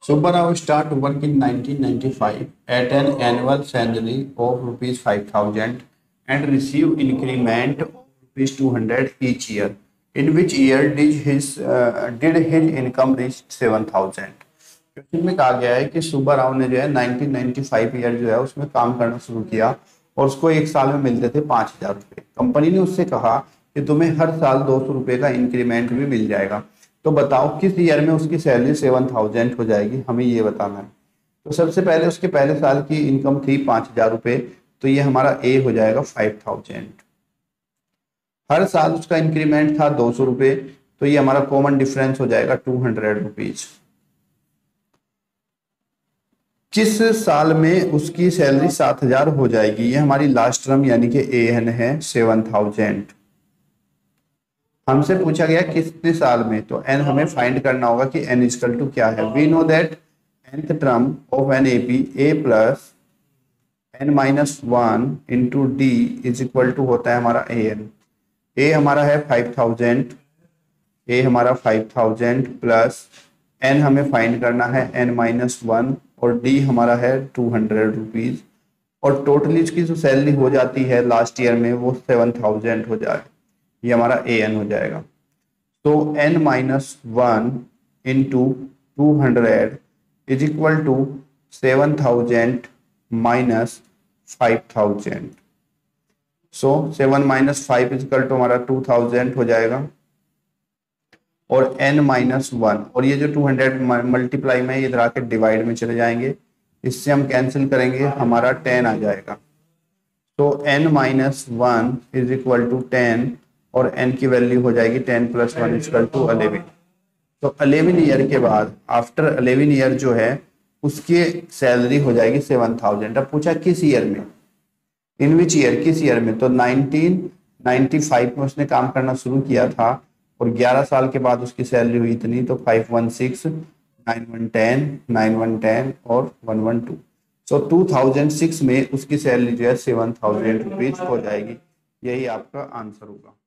Subbarao start work in 1995 at an annual salary of rupees 5,000 and receive increment of rupees 200 each year. In which year did his income reach 7,000? Question में कहा गया है कि सुब्बा राव ने जो है 1995 year जो है उसमें काम करना शुरू किया और उसको एक साल में मिलते थे 5,000 रुपये। कंपनी ने उससे कहा कि तुम्हें हर साल 200 रुपये का इंक्रीमेंट भी मिल जाएगा, तो बताओ किस ईयर में उसकी सैलरी 7,000 हो जाएगी, हमें ये बताना है। तो सबसे पहले उसके पहले साल की इनकम थी 5,000 रुपये, तो ये हमारा ए हो जाएगा 5,000। हर साल उसका इंक्रीमेंट था 200 रुपये, तो ये हमारा कॉमन डिफरेंस हो जाएगा 200 रुपीज। किस साल में उसकी सैलरी 7,000 हो जाएगी, ये हमारी लास्ट टर्म यानी कि ए एन है 7,000। हमसे पूछा गया कितने साल में, तो एन हमें फाइंड करना होगा कि एन इक्वल टू क्या है। We know that nth term of an A P a plus n minus 1 into d is equal to होता है हमारा ए एन। ए हमारा है 5,000, ए हमारा 5,000 प्लस एन हमें फाइंड करना है एन माइनस 1 और डी हमारा है 200 रुपीज, और टोटली इसकी जो सैलरी हो जाती है लास्ट ईयर में वो 7,000 हो जाए, ये हमारा ए एन हो जाएगा। तो n minus 1 into 200 is equal to 7,000 minus 5,000। So 7 minus 5 is equal to हमारा 2,000 हो जाएगा, और n माइनस 1 और ये जो 200 मल्टीप्लाई में इधर आके डिवाइड में चले जाएंगे, इससे हम कैंसिल करेंगे, हमारा 10 आ जाएगा। तो n minus 1 is equal to 10 और n की वैल्यू हो जाएगी 10 प्लस 1 इज इक्वल टू 11। तो 11 ईयर के बाद आफ्टर 11 ईयर जो है उसकी सैलरी हो जाएगी 7,000। अब पूछा किस ईयर में, इन विच ईयर, किस ईयर में, तो 1995 में उसने काम करना शुरू किया था और 11 साल के बाद उसकी सैलरी हुई इतनी, तो 516, 9110, 9110 और 112। सो 2006 में उसकी सैलरी जो है 7,000 रुपीज हो जाएगी। यही आपका आंसर होगा।